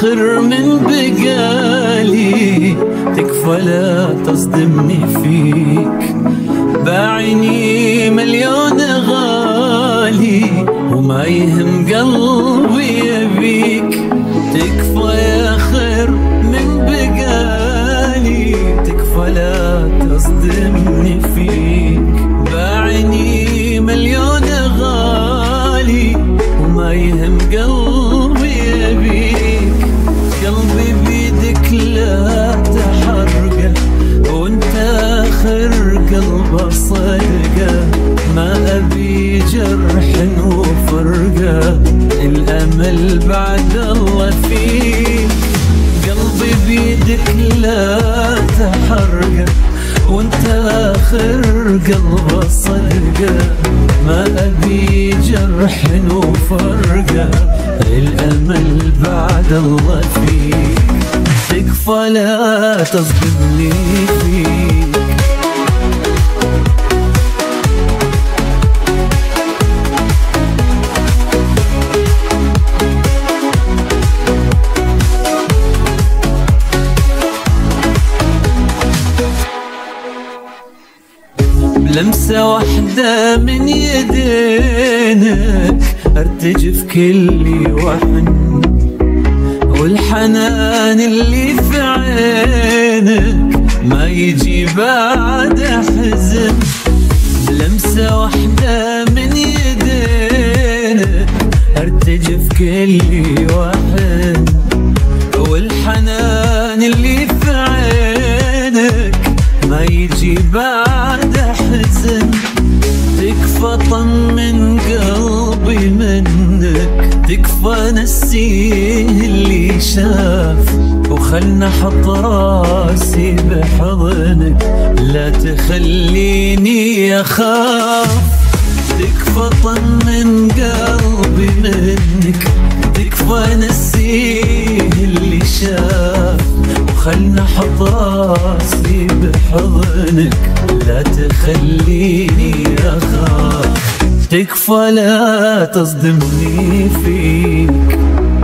آخر من بقالي، تكفى لا تصدمني فيك. باعني مليون غالي وما يهم قلبي يبيك. تكفى يا خير من بقالي، تكفى لا تصدمني فيك. باعني مليون غالي وما يهم قلبي يبيك. قلبي بيدك لا تحرقه وانت اخر قلبه صدقه. ما ابي جرح وفرقه، الامل بعد الله فيك. قلبي بيدك لا تحرقه وانت اخر قلبه صدقه. ما ابي جرح وفرقه، الامل بعد الله فيك. تكفى لا تصدمني فيك. بلمسة واحدة من يدينك ارتجف كلي وحن، والحنان اللي في عينك ما يجي بعد حزن. بلمسة واحدة من يدينك ارتجف كلي وحن، والحنان اللي في عينك ما يجي بعد حزن. تكفى طمن قلبي منك، تكفى نسيه اللي شاف، وخلنا حط راسي بحضنك لا تخليني اخاف. تكفى طمن قلبي منك، تكفى نسيه اللي شاف، وخلنا حط راسي بحضنك لا تخليني اخاف. تكفى لا تصدمني فيك.